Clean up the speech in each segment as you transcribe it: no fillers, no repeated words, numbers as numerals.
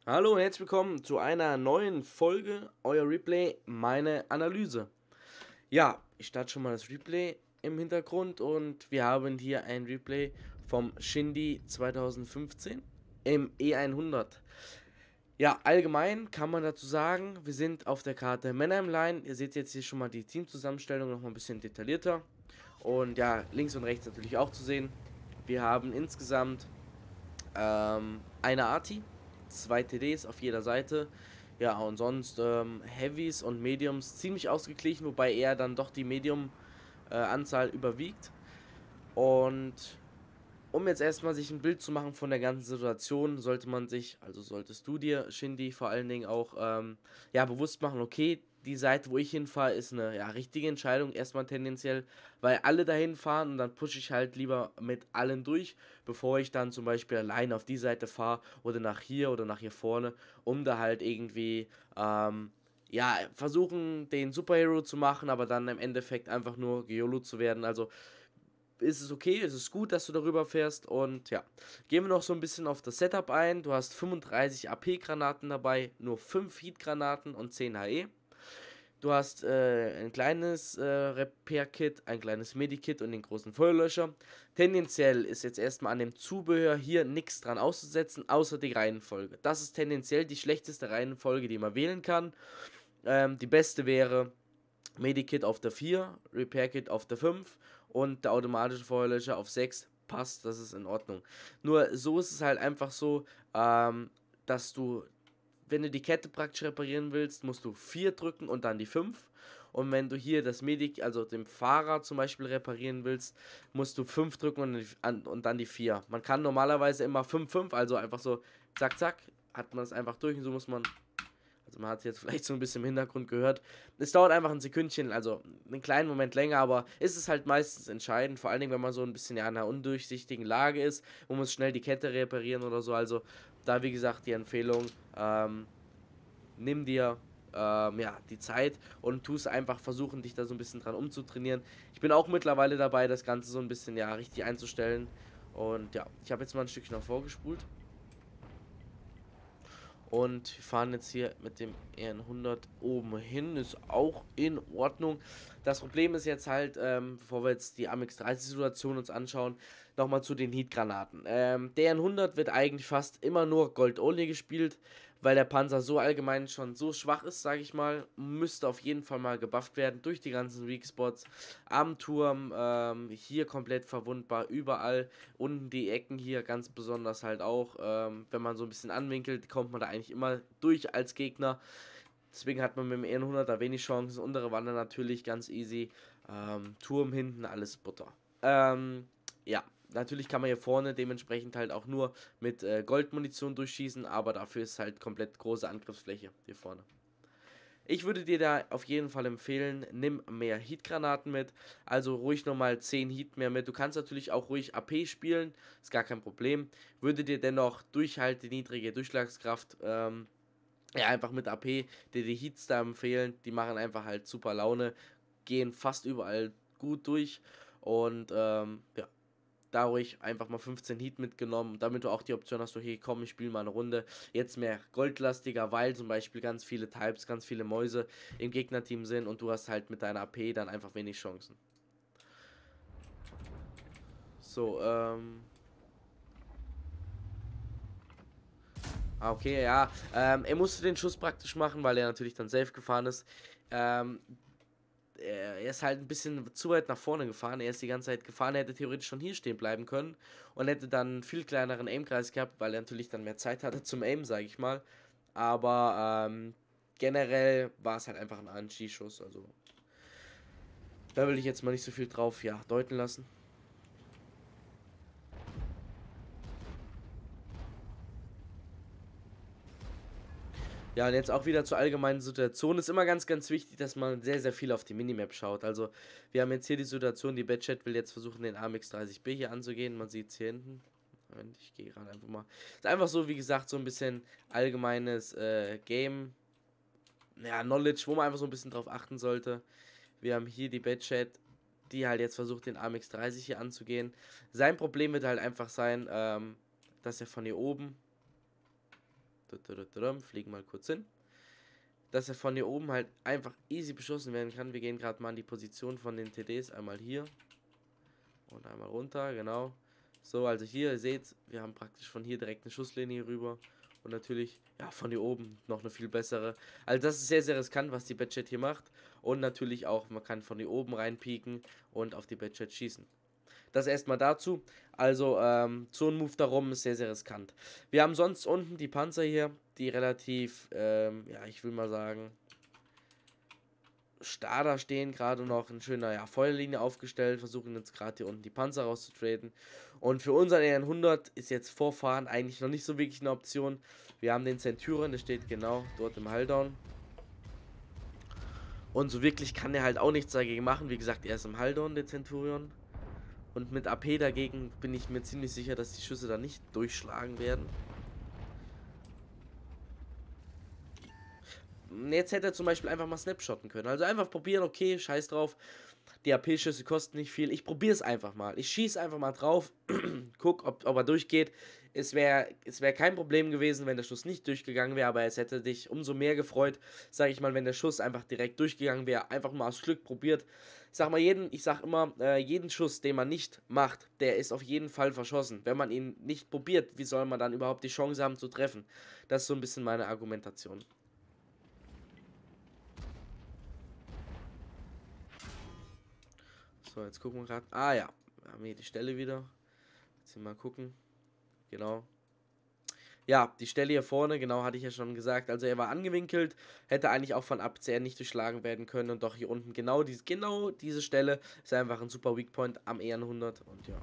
Hallo und herzlich willkommen zu einer neuen Folge, euer Replay, meine Analyse. Ja, ich starte schon mal das Replay im Hintergrund und wir haben hier ein Replay vom Shindy 2015 im E100. Ja, allgemein kann man dazu sagen, wir sind auf der Karte Mannheim Line. Ihr seht jetzt hier schon mal die Teamzusammenstellung noch mal ein bisschen detaillierter. Und ja, links und rechts natürlich auch zu sehen. Wir haben insgesamt eine Arti, zwei TDs auf jeder Seite. Ja, und sonst Heavies und Mediums ziemlich ausgeglichen, wobei eher dann doch die Medium-Anzahl überwiegt. Und um jetzt erstmal sich ein Bild zu machen von der ganzen Situation, sollte man sich, also solltest du dir, Shindy, vor allen Dingen auch ja, bewusst machen, okay, die Seite, wo ich hinfahre, ist eine ja, richtige Entscheidung, erstmal tendenziell, weil alle dahin fahren und dann pushe ich halt lieber mit allen durch, bevor ich dann zum Beispiel allein auf die Seite fahre oder nach hier vorne, um da halt irgendwie ja, versuchen, den Superhero zu machen, aber dann im Endeffekt einfach nur geYOLO zu werden. Also ist es okay, ist es gut, dass du darüber fährst. Und ja, gehen wir noch so ein bisschen auf das Setup ein. Du hast 35 AP-Granaten dabei, nur 5 Heat-Granaten und 10 HE. Du hast ein kleines Repair-Kit, ein kleines Medikit und den großen Feuerlöscher. Tendenziell ist jetzt erstmal an dem Zubehör hier nichts dran auszusetzen, außer die Reihenfolge. Das ist tendenziell die schlechteste Reihenfolge, die man wählen kann. Die beste wäre Medikit auf der 4, Repair Kit auf der 5 und der automatische Feuerlöscher auf 6. Passt, das ist in Ordnung. Nur so ist es halt einfach so, dass du, wenn du die Kette praktisch reparieren willst, musst du 4 drücken und dann die 5. Und wenn du hier das Medik, also den Fahrer zum Beispiel reparieren willst, musst du 5 drücken und dann die 4. Man kann normalerweise immer 5 5, also einfach so zack zack, hat man es einfach durch und so muss man, also man hat es jetzt vielleicht so ein bisschen im Hintergrund gehört. Es dauert einfach ein Sekündchen, also einen kleinen Moment länger, aber ist es halt meistens entscheidend. Vor allen Dingen, wenn man so ein bisschen ja in einer undurchsichtigen Lage ist, man muss schnell die Kette reparieren oder so. Also da wie gesagt die Empfehlung, nimm dir ja, die Zeit und tu es einfach versuchen, dich da so ein bisschen dran umzutrainieren. Ich bin auch mittlerweile dabei, das Ganze so ein bisschen ja richtig einzustellen. Und ja, ich habe jetzt mal ein Stückchen noch vorgespult. Und wir fahren jetzt hier mit dem R100 oben hin. Ist auch in Ordnung. Das Problem ist jetzt halt, bevor wir jetzt die Amix 30 Situation uns anschauen, nochmal zu den Heatgranaten. Der R100 wird eigentlich fast immer nur Gold-Only gespielt, weil der Panzer so allgemein schon so schwach ist, sage ich mal. Müsste auf jeden Fall mal gebufft werden durch die ganzen Weak Spots. Am Turm, hier komplett verwundbar, überall. Unten die Ecken hier ganz besonders halt auch. Wenn man so ein bisschen anwinkelt, kommt man da eigentlich immer durch als Gegner. Deswegen hat man mit dem E100 da wenig Chancen. Untere Wander natürlich ganz easy. Turm hinten, alles Butter. Ja, natürlich kann man hier vorne dementsprechend halt auch nur mit Goldmunition durchschießen, aber dafür ist halt komplett große Angriffsfläche hier vorne. Ich würde dir da auf jeden Fall empfehlen, nimm mehr Heatgranaten mit, also ruhig nochmal 10 Heat mehr mit. Du kannst natürlich auch ruhig AP spielen, ist gar kein Problem. Würde dir dennoch durch halt die niedrige Durchschlagskraft, ja, einfach mit AP dir die Heats da empfehlen. Die machen einfach halt super Laune, gehen fast überall gut durch und ja, da ruhig einfach mal 15 Heat mitgenommen, damit du auch die Option hast, okay, komm, ich spiele mal eine Runde. Jetzt mehr goldlastiger, weil zum Beispiel ganz viele Types, ganz viele Mäuse im Gegnerteam sind und du hast halt mit deiner AP dann einfach wenig Chancen. So, okay, ja. Er musste den Schuss praktisch machen, weil er natürlich dann safe gefahren ist. Ähm, er ist halt ein bisschen zu weit nach vorne gefahren. Er ist die ganze Zeit gefahren. Er hätte theoretisch schon hier stehen bleiben können und hätte dann einen viel kleineren Aimkreis gehabt, weil er natürlich dann mehr Zeit hatte zum Aim, sage ich mal. Aber generell war es halt einfach ein Anti-Schuss. Also da will ich jetzt mal nicht so viel drauf ja, deuten lassen. Ja, und jetzt auch wieder zur allgemeinen Situation. Ist immer ganz, ganz wichtig, dass man sehr, sehr viel auf die Minimap schaut. Also, wir haben jetzt hier die Situation, die Badchat will jetzt versuchen, den AMX 30B hier anzugehen. Man sieht es hier hinten. Moment, ich gehe gerade einfach mal. Ist einfach so, wie gesagt, so ein bisschen allgemeines Game, ja, Knowledge, wo man einfach so ein bisschen drauf achten sollte. Wir haben hier die Badchat, die halt jetzt versucht, den AMX 30 hier anzugehen. Sein Problem wird halt einfach sein, dass er von hier oben Fliegen mal kurz hin. Dass er von hier oben halt einfach easy beschossen werden kann. Wir gehen gerade mal an die Position von den TDs. Einmal hier. Und einmal runter, genau. So, also hier, ihr seht, wir haben praktisch von hier direkt eine Schusslinie rüber. Und natürlich, ja, von hier oben noch eine viel bessere. Also das ist sehr, sehr riskant, was die Badjet hier macht. Und natürlich auch, man kann von hier oben reinpieken und auf die Badjet schießen. Das erstmal dazu. Also, so ein Move darum ist sehr, sehr riskant. Wir haben sonst unten die Panzer hier, die relativ, ja, ich will mal sagen, starr da stehen, gerade noch in schöner, ja, Feuerlinie aufgestellt, versuchen jetzt gerade hier unten die Panzer rauszutraden. Und für unseren EN100 ist jetzt Vorfahren eigentlich noch nicht so wirklich eine Option. Wir haben den Centurion, der steht genau dort im Hulldown. Und so wirklich kann er halt auch nichts dagegen machen. Wie gesagt, er ist im Hulldown, der Centurion. Und mit AP dagegen bin ich mir ziemlich sicher, dass die Schüsse da nicht durchschlagen werden. Jetzt hätte er zum Beispiel einfach mal snapshotten können. Also einfach probieren, okay, scheiß drauf. Die AP-Schüsse kosten nicht viel. Ich probiere es einfach mal. Ich schieße einfach mal drauf. Guck, ob er durchgeht. Es wär kein Problem gewesen, wenn der Schuss nicht durchgegangen wäre, aber es hätte dich umso mehr gefreut, sage ich mal, wenn der Schuss einfach direkt durchgegangen wäre. Einfach mal aus Glück probiert. Ich sag immer, jeden Schuss, den man nicht macht, der ist auf jeden Fall verschossen. Wenn man ihn nicht probiert, wie soll man dann überhaupt die Chance haben zu treffen? Das ist so ein bisschen meine Argumentation. So, jetzt gucken wir gerade. Ah ja, wir haben hier die Stelle wieder. Jetzt mal gucken. Genau. Ja, die Stelle hier vorne, genau, hatte ich ja schon gesagt. Also er war angewinkelt, hätte eigentlich auch von APCR nicht durchschlagen werden können. Und doch hier unten genau diese Stelle ist einfach ein super Weakpoint am EN100. Und ja.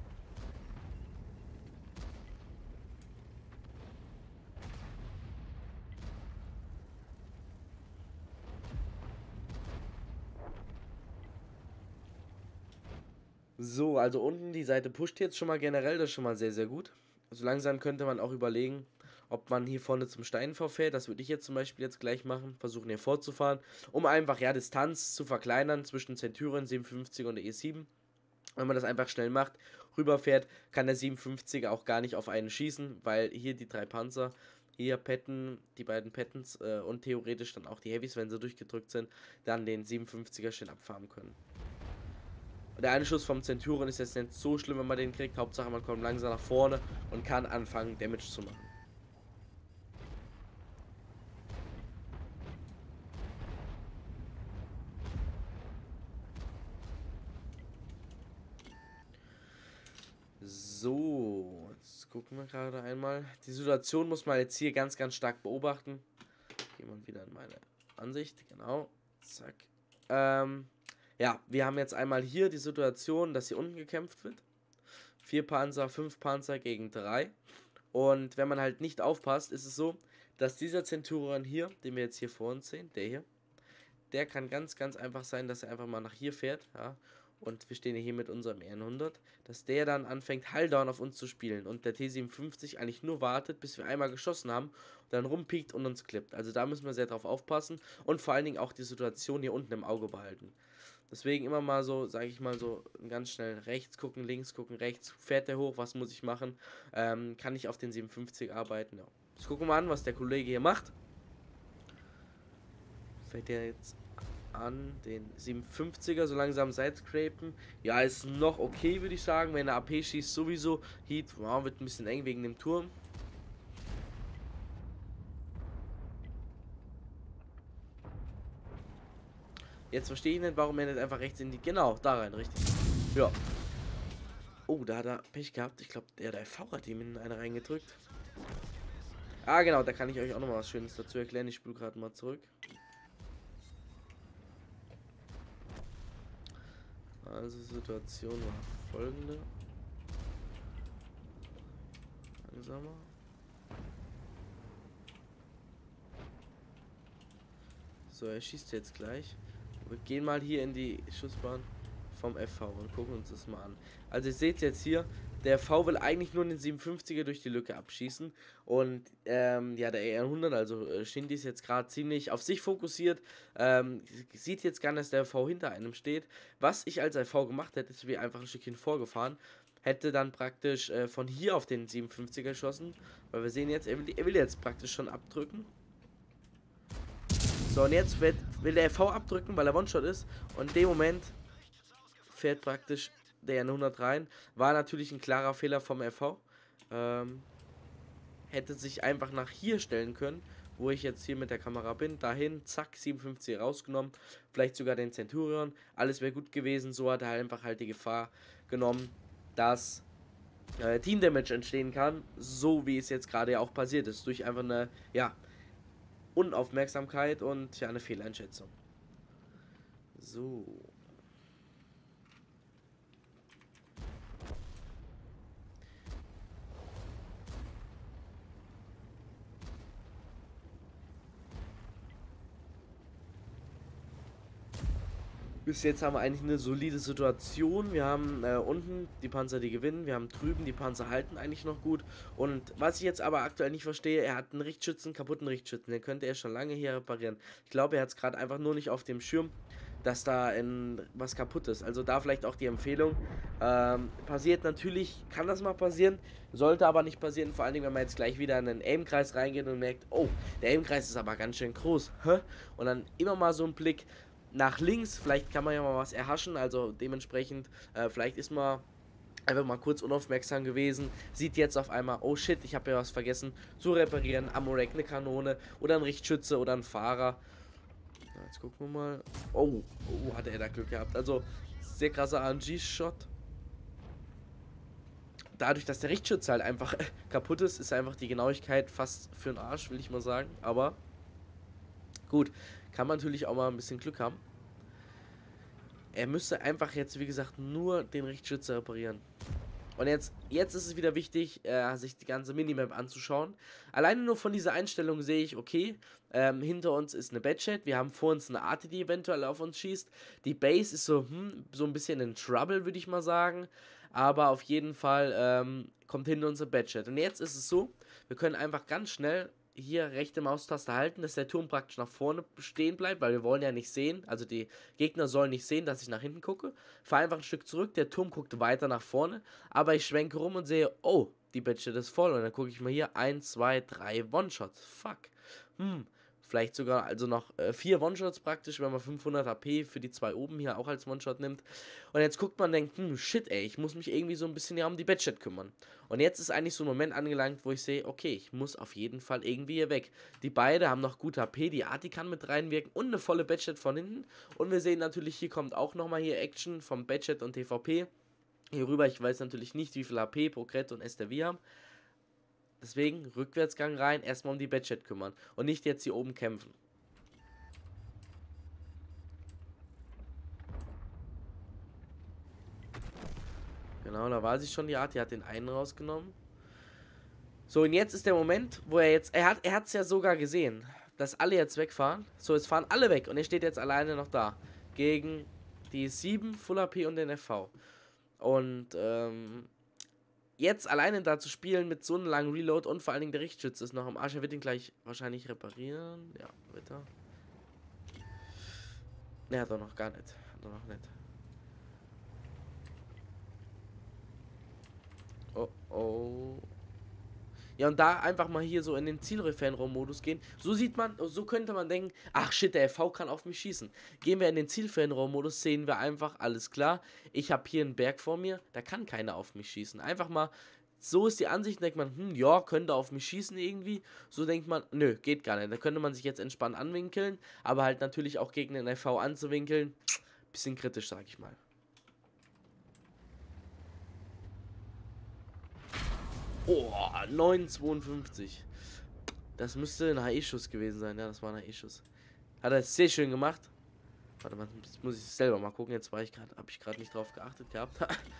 So, also unten die Seite pusht jetzt schon mal generell, das ist schon mal sehr, sehr gut. So langsam könnte man auch überlegen, ob man hier vorne zum Stein vorfährt. Das würde ich jetzt zum Beispiel jetzt gleich machen. Versuchen hier vorzufahren, um einfach, ja, Distanz zu verkleinern zwischen Centurion 57 und der E7. Wenn man das einfach schnell macht, rüberfährt, kann der 57er auch gar nicht auf einen schießen, weil hier die drei Panzer, hier Petten, die beiden Pettens und theoretisch dann auch die Heavys, wenn sie durchgedrückt sind, dann den 57er schön abfarmen können. Der eine Schuss vom Centurion ist jetzt nicht so schlimm, wenn man den kriegt. Hauptsache, man kommt langsam nach vorne und kann anfangen, Damage zu machen. So, jetzt gucken wir gerade einmal. Die Situation muss man jetzt hier ganz, ganz stark beobachten. Gehen wir wieder in meine Ansicht. Genau. Zack. Ja, wir haben jetzt einmal hier die Situation, dass hier unten gekämpft wird. 4 Panzer, 5 Panzer gegen 3. Und wenn man halt nicht aufpasst, ist es so, dass dieser Centurion hier, den wir jetzt hier vor uns sehen, der kann ganz, ganz einfach sein, dass er einfach mal nach hier fährt, ja. Und wir stehen hier mit unserem EN100, dass der dann anfängt, Hulldown auf uns zu spielen und der T57 eigentlich nur wartet, bis wir einmal geschossen haben, dann rumpiekt und uns klippt. Also da müssen wir sehr drauf aufpassen und vor allen Dingen auch die Situation hier unten im Auge behalten. Deswegen immer mal so, sage ich mal so, ganz schnell rechts gucken, links gucken, rechts, fährt der hoch, was muss ich machen? Kann ich auf den 57 arbeiten? Ja. Jetzt gucken wir mal an, was der Kollege hier macht. Fällt der jetzt an den 57er, so langsam Sidescrapen. Ja, ist noch okay, würde ich sagen. Wenn er AP schießt, sowieso. Heat, wow, wird ein bisschen eng wegen dem Turm. Jetzt verstehe ich nicht, warum er nicht einfach rechts in die... Genau, da rein, richtig. Ja. Oh, da hat er Pech gehabt. Ich glaube, der FV hat ihm in eine reingedrückt. Ah, genau, da kann ich euch auch noch mal was Schönes dazu erklären. Ich spule gerade mal zurück. Also, Situation war folgende. Langsamer. So, er schießt jetzt gleich. Wir gehen mal hier in die Schussbahn vom FV und gucken uns das mal an. Also ihr seht jetzt hier, der FV will eigentlich nur den 57er durch die Lücke abschießen. Und ja, der EN100, also Shindy, ist jetzt gerade ziemlich auf sich fokussiert. Sieht jetzt gar nicht, dass der FV hinter einem steht. Was ich als FV gemacht hätte, ist wie einfach ein Stückchen vorgefahren. hätte dann praktisch von hier auf den 57er geschossen. Weil wir sehen jetzt, er will jetzt praktisch schon abdrücken. So, und jetzt will der FV abdrücken, weil er One-Shot ist. Und in dem Moment fährt praktisch der in 100 rein. War natürlich ein klarer Fehler vom FV. Hätte sich einfach nach hier stellen können, wo ich jetzt hier mit der Kamera bin. Dahin, zack, 57 rausgenommen. Vielleicht sogar den Centurion. Alles wäre gut gewesen. So hat er einfach halt die Gefahr genommen, dass Team Damage entstehen kann. So wie es jetzt gerade ja auch passiert ist. Durch einfach eine, ja, Unaufmerksamkeit und ja, eine Fehleinschätzung. So. Bis jetzt haben wir eigentlich eine solide Situation. Wir haben unten die Panzer, die gewinnen. Wir haben drüben die Panzer halten eigentlich noch gut. Und was ich jetzt aber aktuell nicht verstehe, er hat einen Richtschützen, kaputten Richtschützen. Den könnte er schon lange hier reparieren. Ich glaube, er hat es gerade einfach nur nicht auf dem Schirm, dass da was kaputt ist. Also da vielleicht auch die Empfehlung. Passiert natürlich, kann das mal passieren. Sollte aber nicht passieren. Vor allen Dingen, wenn man jetzt gleich wieder in den Aim-Kreis reingeht und merkt, oh, der Aim-Kreis ist aber ganz schön groß. Hä? Und dann immer mal so ein Blick nach links, vielleicht kann man ja mal was erhaschen, also dementsprechend, vielleicht ist man einfach mal kurz unaufmerksam gewesen, sieht jetzt auf einmal, oh shit, ich habe ja was vergessen zu reparieren, Amorek, eine Kanone oder ein Richtschütze oder ein Fahrer. Jetzt gucken wir mal, oh, hatte er da Glück gehabt, also sehr krasser RNG-Shot. Dadurch, dass der Richtschütze halt einfach kaputt ist einfach die Genauigkeit fast für den Arsch, will ich mal sagen, aber gut, kann man natürlich auch mal ein bisschen Glück haben. Er müsste einfach jetzt, wie gesagt, nur den Richtschütze reparieren. Und jetzt ist es wieder wichtig, sich die ganze Minimap anzuschauen. Alleine nur von dieser Einstellung sehe ich, okay, hinter uns ist eine Badchat. Wir haben vor uns eine Arte, die eventuell auf uns schießt. Die Base ist so ein bisschen in Trouble, würde ich mal sagen. Aber auf jeden Fall kommt hinter uns eine Badchat. Und jetzt ist es so, wir können einfach ganz schnell hier rechte Maustaste halten, dass der Turm praktisch nach vorne stehen bleibt, weil wir wollen ja nicht sehen, also die Gegner sollen nicht sehen, dass ich nach hinten gucke. Fahr einfach ein Stück zurück, der Turm guckt weiter nach vorne, aber ich schwenke rum und sehe, oh, die Badge ist voll und dann gucke ich mal hier, 1, 2, 3 One-Shots, fuck. Vielleicht sogar also noch 4 One-Shots praktisch, wenn man 500 HP für die 2 oben hier auch als One-Shot nimmt. Und jetzt guckt man und denkt, shit ey, ich muss mich irgendwie so ein bisschen ja um die Badchat kümmern. Und jetzt ist eigentlich so ein Moment angelangt, wo ich sehe, okay, ich muss auf jeden Fall irgendwie hier weg. Die beiden haben noch gut HP, die Arti kann mit reinwirken und eine volle Badchat von hinten. Und wir sehen natürlich, hier kommt auch nochmal hier Action vom Badchat und TVP. Hier rüber, ich weiß natürlich nicht, wie viel HP Progrett und STV haben. Deswegen Rückwärtsgang rein, erstmal um die Badchat kümmern und nicht jetzt hier oben kämpfen. Genau, da war sie schon, die Art, die hat den einen rausgenommen. So, und jetzt ist der Moment, wo er hat es ja sogar gesehen, dass alle jetzt wegfahren. So, jetzt fahren alle weg und er steht jetzt alleine noch da. Gegen die 7, Full AP und den FV. Und, jetzt alleine da zu spielen mit so einem langen Reload und vor allen Dingen der Richtschütze ist noch am Arsch. Er wird ihn gleich wahrscheinlich reparieren. Ja, wird er. Ne, hat er noch gar nicht. Hat er noch nicht. Oh, oh. Ja, und da einfach mal hier so in den Zielfernraum-Modus gehen. So sieht man, so könnte man denken, ach shit, der FV kann auf mich schießen. Gehen wir in den Zielfernraum-Modus, sehen wir einfach, alles klar, ich habe hier einen Berg vor mir, da kann keiner auf mich schießen. Einfach mal, so ist die Ansicht, denkt man, ja, könnte auf mich schießen irgendwie. So denkt man, nö, geht gar nicht. Da könnte man sich jetzt entspannt anwinkeln, aber halt natürlich auch gegen den FV anzuwinkeln, bisschen kritisch, sag ich mal. Oh, 9,52. Das müsste ein HE-Schuss gewesen sein. Ja, das war ein HE-Schuss. Hat er sehr schön gemacht. Warte mal, jetzt muss ich selber mal gucken. Jetzt habe ich gerade nicht drauf geachtet gehabt.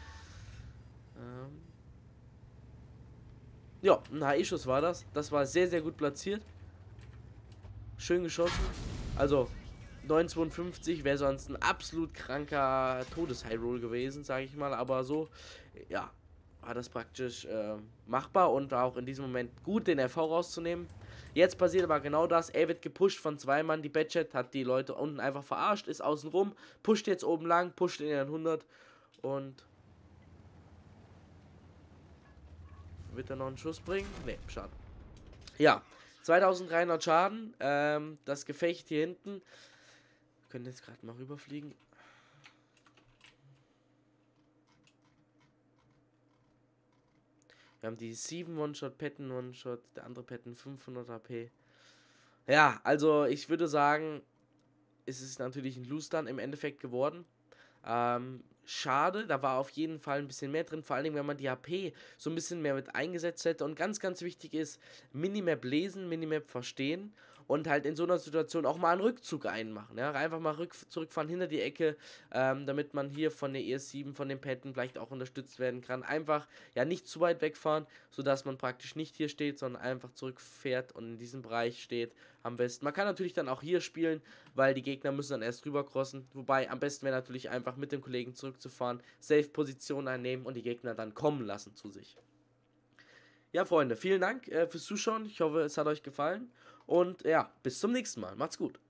Ja, ein HE-Schuss war das. Das war sehr, sehr gut platziert. Schön geschossen. Also, 9,52 wäre sonst ein absolut kranker Todes-High-Roll gewesen, sage ich mal. Aber so, ja, war das praktisch machbar und auch in diesem Moment gut, den RV rauszunehmen. Jetzt passiert aber genau das. Er wird gepusht von 2 Mann. Die Badchat hat die Leute unten einfach verarscht, ist außen rum, pusht jetzt oben lang, pusht in den 100 und Wird er noch einen Schuss bringen? Ne, schade. Ja, 2300 Schaden. Das Gefecht hier hinten. Wir können jetzt gerade mal rüberfliegen. Wir haben die 7 One-Shot, Petten One-Shot, der andere Petten 500 HP. Ja, also ich würde sagen, es ist natürlich ein Lose dann im Endeffekt geworden. Schade, da war auf jeden Fall ein bisschen mehr drin, vor allem wenn man die HP so ein bisschen mehr mit eingesetzt hätte. Und ganz, ganz wichtig ist, Minimap lesen, Minimap verstehen und halt in so einer Situation auch mal einen Rückzug einmachen. Ja? Einfach mal zurückfahren hinter die Ecke, damit man hier von der ES7, von den Patten vielleicht auch unterstützt werden kann. Einfach ja nicht zu weit wegfahren, sodass man praktisch nicht hier steht, sondern einfach zurückfährt und in diesem Bereich steht am besten. Man kann natürlich dann auch hier spielen, weil die Gegner müssen dann erst rüber crossen. Wobei am besten wäre natürlich einfach mit dem Kollegen zurückzufahren, Safe-Position einnehmen und die Gegner dann kommen lassen zu sich. Ja, Freunde, vielen Dank fürs Zuschauen. Ich hoffe, es hat euch gefallen. Und ja, bis zum nächsten Mal. Macht's gut.